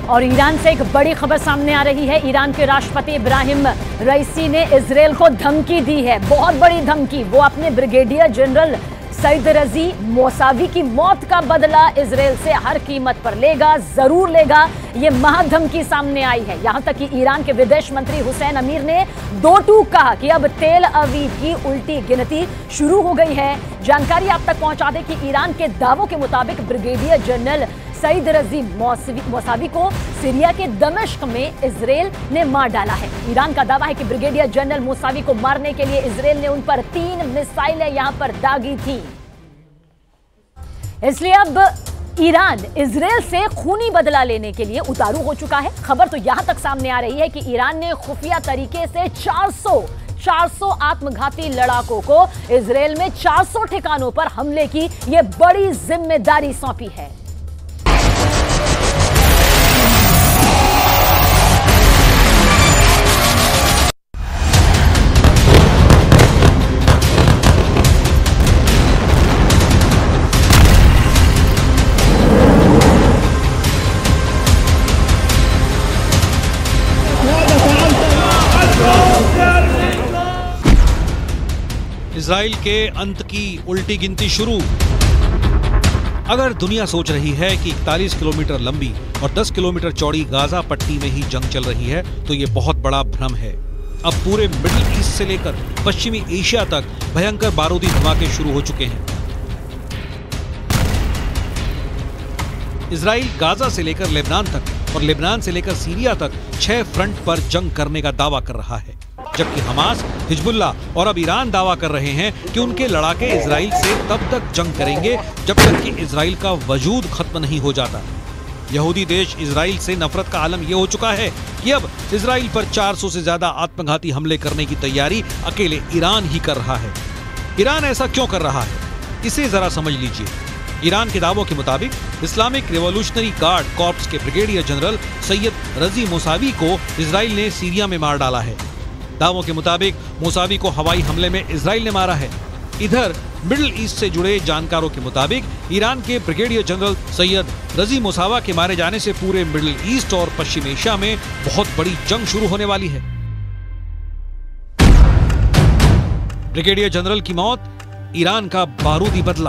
और ईरान से एक बड़ी खबर सामने आ रही है। ईरान के राष्ट्रपति इब्राहिम रईसी ने इजरायल को धमकी दी है, बहुत बड़ी धमकी। वो अपने ब्रिगेडियर जनरल सईद रजी मौसावी की मौत का बदला इजरायल से हर कीमत पर लेगा, जरूर लेगा। ये महाधमकी सामने आई है। यहां तक कि ईरान के विदेश मंत्री हुसैन अमीर ने दो टूक कहा कि अब तेल अवीव की उल्टी गिनती शुरू हो गई है। जानकारी आप तक पहुंचा दें कि ईरान के दावों के मुताबिक ब्रिगेडियर जनरल सईद रजी मौसावी को सीरिया के दमिश्क में इजरायल ने मार डाला है। ईरान का दावा है कि ब्रिगेडियर जनरल मौसावी को मारने के लिए इजरायल ने उन पर 3 मिसाइलें यहां पर दागी थी। इसलिए अब ईरान इजरायल से खूनी बदला लेने के लिए उतारू हो चुका है। खबर तो यहां तक सामने आ रही है कि ईरान ने खुफिया तरीके से 400 आत्मघाती लड़ाकों को इजरायल में 400 ठिकानों पर हमले की यह बड़ी जिम्मेदारी सौंपी है। इजराइल के अंत की उल्टी गिनती शुरू। अगर दुनिया सोच रही है कि 41 किलोमीटर लंबी और 10 किलोमीटर चौड़ी गाजा पट्टी में ही जंग चल रही है, तो ये बहुत बड़ा भ्रम है। अब पूरे मिडिल ईस्ट से लेकर पश्चिमी एशिया तक भयंकर बारूदी धमाके शुरू हो चुके हैं। इजराइल गाजा से लेकर लेबनान तक और लेबनान से लेकर सीरिया तक 6 फ्रंट पर जंग करने का दावा कर रहा है, जबकि हमास, हिजबुल्लाह और अब ईरान दावा कर रहे हैं कि उनके लड़ाके इजराइल से तब तक जंग करेंगे जब तक कि इजराइल का वजूद खत्म नहीं हो जाता। यहूदी देश इजराइल से नफरत का आलम यह हो चुका है कि अब इजराइल पर 400 से ज्यादा आत्मघाती हमले करने की तैयारी अकेले ईरान ही कर रहा है। ईरान ऐसा क्यों कर रहा है, इसे जरा समझ लीजिए। ईरान के दावों के मुताबिक इस्लामिक रिवॉल्यूशनरी गार्ड कॉर्प्स के brigadier general Sayyed Razi Mousavi को इजराइल ने सीरिया में मार डाला है। दावों के मुताबिक मौसावी को हवाई हमले में इजराइल ने मारा है। इधर मिडिल ईस्ट से जुड़े जानकारों के मुताबिक ईरान के ब्रिगेडियर जनरल सैयद रजी मौसावा के मारे जाने से पूरे मिडिल ईस्ट और पश्चिम एशिया में बहुत बड़ी जंग शुरू होने वाली है। ब्रिगेडियर जनरल की मौत, ईरान का बारूदी बदला।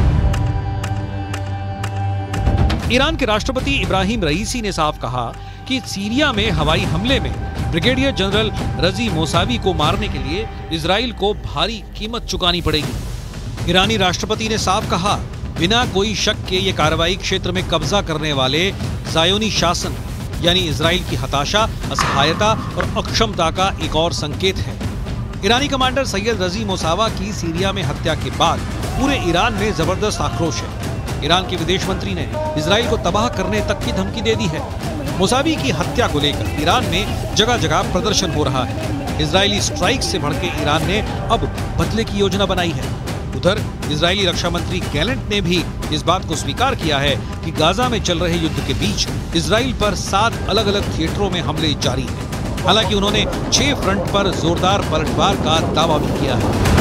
ईरान के राष्ट्रपति इब्राहिम रईसी ने साफ कहा कि सीरिया में हवाई हमले में ब्रिगेडियर जनरल रजी मौसावी को मारने के लिए इजराइल को भारी कीमत चुकानी पड़ेगी। ईरानी राष्ट्रपति ने साफ कहा, बिना कोई शक के ये कार्रवाई क्षेत्र में कब्जा करने वाले ज़ायोनी शासन यानी इजराइल की हताशा, असहायता और अक्षमता का एक और संकेत है। ईरानी कमांडर सैयद रजी मौसावा की सीरिया में हत्या के बाद पूरे ईरान में जबरदस्त आक्रोश है। ईरान के विदेश मंत्री ने इजराइल को तबाह करने तक की धमकी दे दी है। मौसावी की हत्या को लेकर ईरान में जगह जगह प्रदर्शन हो रहा है। इजरायली स्ट्राइक से भड़के ईरान ने अब बदले की योजना बनाई है। उधर इजरायली रक्षा मंत्री गैलेंट ने भी इस बात को स्वीकार किया है कि गाजा में चल रहे युद्ध के बीच इजराइल पर 7 अलग अलग थिएटरों में हमले जारी हैं। हालांकि उन्होंने 6 फ्रंट पर जोरदार पलटवार का दावा भी किया है।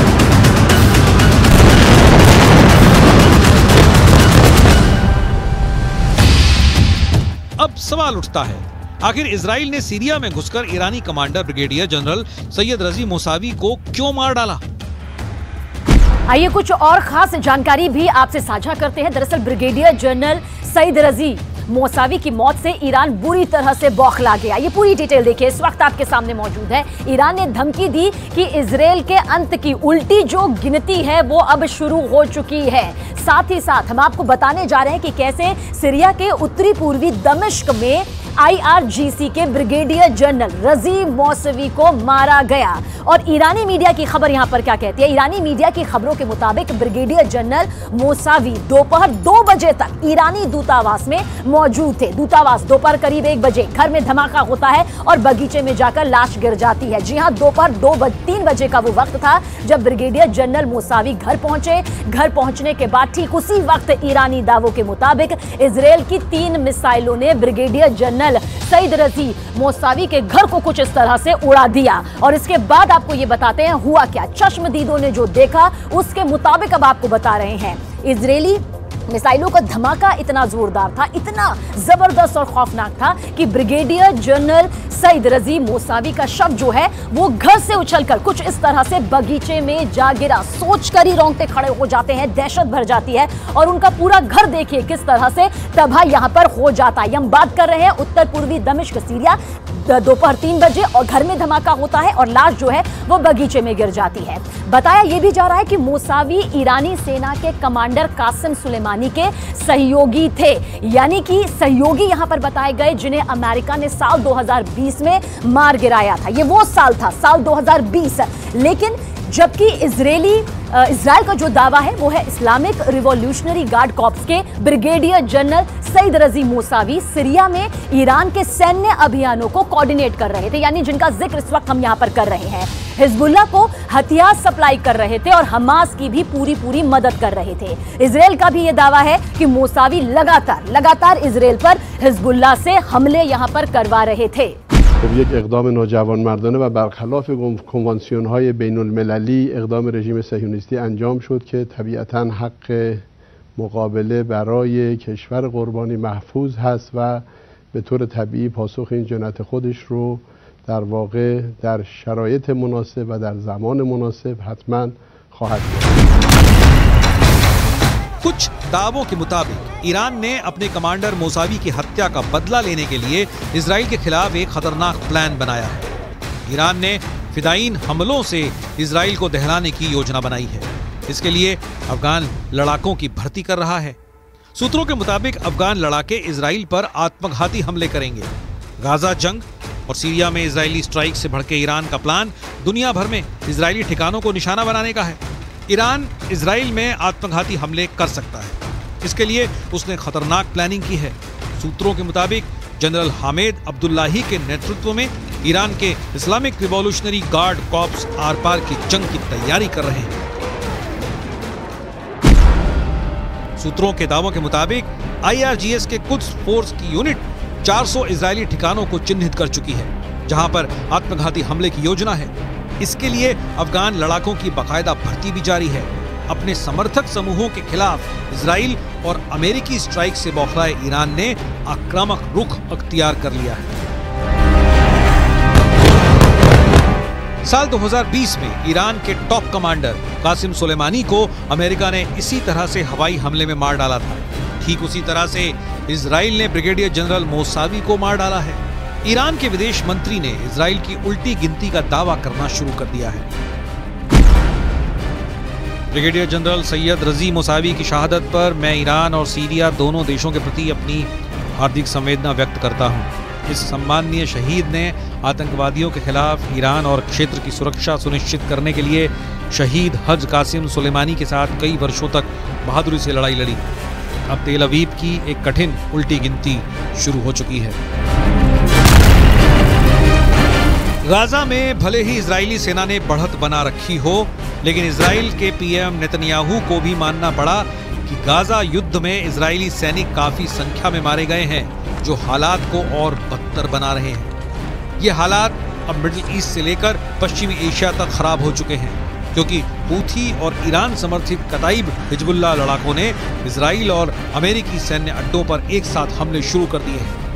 अब सवाल उठता है, आखिर इजराइल ने सीरिया में घुसकर ईरानी commander brigadier general Sayyed Razi Mousavi को क्यों मार डाला? आइए कुछ और खास जानकारी भी आपसे साझा करते हैं। दरअसल ब्रिगेडियर जनरल सईद रजी मौसावी की मौत से ईरान बुरी तरह से बौखला गया। ये पूरी डिटेल देखिए, इस वक्त आपके सामने मौजूद है। ईरान ने धमकी दी कि इजराइल के अंत की उल्टी जो गिनती है वो अब शुरू हो चुकी है। साथ ही साथ हम आपको बताने जा रहे हैं कि कैसे सीरिया के उत्तरी पूर्वी दमिश्क में IRGC के ब्रिगेडियर जनरल रजी मौसावी को मारा गया। और ईरानी मीडिया की खबर यहां पर क्या कहती है? ईरानी मीडिया की खबरों के मुताबिक ब्रिगेडियर जनरल मौसावी दोपहर 2 बजे तक ईरानी दूतावास में मौजूद थे। दूतावास दोपहर करीब 1 बजे घर में धमाका होता है और बगीचे में जाकर लाश गिर जाती है। जी हां, दोपहर 3 बजे का वो वक्त था जब ब्रिगेडियर जनरल मौसावी घर पहुंचे। घर पहुंचने के बाद ठीक उसी वक्त ईरानी दावों के मुताबिक इजराइल की 3 मिसाइलों ने ब्रिगेडियर जनरल सईद रजी मौसावी के घर को कुछ इस तरह से उड़ा दिया। और इसके बाद आपको ये बताते हैं हुआ क्या। चश्मदीदों ने जो देखा उसके मुताबिक अब आपको बता रहे हैं। इजरायली मिसाइलों का धमाका इतना जोरदार था, इतना जबरदस्त और खौफनाक था कि brigadier general Saeed Razi Mousavi का शव जो है वो घर से उछलकर कुछ इस तरह से बगीचे में जा गिरा। सोचकर ही रोंगटे खड़े हो जाते हैं, दहशत भर जाती है और उनका पूरा घर देखिए किस तरह से तबाह यहां पर हो जाता है। हम बात कर रहे हैं उत्तर पूर्वी दमिश्क सीरिया, दोपहर 3 बजे और घर में धमाका होता है और लाश जो है वो बगीचे में गिर जाती है। बताया यह भी जा रहा है कि मोसावी ईरानी सेना के कमांडर कासिम सुलेमानी के सहयोगी थे, यानी कि सहयोगी यहां पर बताए गए जिन्हें अमेरिका ने साल 2020 में मार गिराया था। ये वो साल था, साल 2020। लेकिन जबकि इजराइल का जो दावा है वो है इस्लामिक रिवॉल्यूशनरी गार्ड कॉर्प्स के brigadier general Saeed Razi Mousavi Syria में ईरान के सैन्य अभियानों को कोऑर्डिनेट कर रहे थे, यानी जिनका जिक्र इस वक्त हम यहां पर कर रहे हैं। हिजबुल्लाह को हथियार सप्लाई कर रहे थे और हमास की भी पूरी मदद कर रहे थे। इजराइल का भी यह दावा है कि मोसावी लगातार इजराइल पर हिजबुल्लाह से हमले यहां पर करवा रहे थे। خب یک اقدام نوجوانمردانه و برخلاف کنوانسیون‌های بین‌المللی اقدام رژیم صهیونیستی انجام شد که طبیعتاً حق مقابله برای کشور قربانی محفوظ هست و به طور طبیعی پاسخ این جنایت خودش رو در واقع در شرایط مناسب و در زمان مناسب حتما خواهد کرد. कुछ दावों के मुताबिक ईरान ने अपने कमांडर मोसावी की हत्या का बदला लेने के लिए इजराइल के खिलाफ एक खतरनाक प्लान बनाया है। ईरान ने फिदायीन हमलों से इजराइल को दहलाने की योजना बनाई है। इसके लिए अफगान लड़ाकों की भर्ती कर रहा है। सूत्रों के मुताबिक अफगान लड़ाके इजराइल पर आत्मघाती हमले करेंगे। गाजा जंग और सीरिया में इजरायली स्ट्राइक से भड़के ईरान का प्लान दुनिया भर में इजरायली ठिकानों को निशाना बनाने का है। ईरान इजराइल में आत्मघाती हमले कर सकता है, इसके लिए उसने खतरनाक प्लानिंग की है। सूत्रों के मुताबिक जनरल हामिद अब्दुल्लाही के नेतृत्व में ईरान के इस्लामिक रिवॉल्यूशनरी गार्ड कॉर्प्स आर पार की जंग की तैयारी कर रहे हैं। सूत्रों के दावों के मुताबिक IRGS के कुद्स फोर्स की यूनिट 400 इजरायली ठिकानों को चिन्हित कर चुकी है जहां पर आत्मघाती हमले की योजना है। इसके लिए अफगान लड़ाकों की बाकायदा भर्ती भी जारी है। अपने समर्थक समूहों के खिलाफ इजराइल और अमेरिकी स्ट्राइक से बौखलाए ईरान ने आक्रामक रुख अख्तियार कर लिया है। साल 2020 में ईरान के टॉप कमांडर कासिम सुलेमानी को अमेरिका ने इसी तरह से हवाई हमले में मार डाला था। ठीक उसी तरह से इजराइल ने ब्रिगेडियर जनरल मोसावी को मार डाला है। ईरान के विदेश मंत्री ने इजराइल की उल्टी गिनती का दावा करना शुरू कर दिया है। ब्रिगेडियर जनरल सैयद रजी मोसावी की शहादत पर मैं ईरान और सीरिया दोनों देशों के प्रति अपनी हार्दिक संवेदना व्यक्त करता हूं। इस सम्माननीय शहीद ने आतंकवादियों के खिलाफ ईरान और क्षेत्र की सुरक्षा सुनिश्चित करने के लिए शहीद हज कासिम सुलेमानी के साथ कई वर्षों तक बहादुरी से लड़ाई लड़ी। अब तेल अवीव की एक कठिन उल्टी गिनती शुरू हो चुकी है। गाजा में भले ही इजरायली सेना ने बढ़त बना रखी हो, लेकिन इजराइल के पीएम नेतन्याहू को भी मानना पड़ा कि गाजा युद्ध में इजरायली सैनिक काफी संख्या में मारे गए हैं, जो हालात को और बदतर बना रहे हैं। ये हालात अब मिडिल ईस्ट से लेकर पश्चिमी एशिया तक खराब हो चुके हैं, क्योंकि हूथी और ईरान समर्थित कताइब हिजबुल्लाह लड़ाकों ने इजराइल और अमेरिकी सैन्य अड्डों पर एक साथ हमले शुरू कर दिए हैं।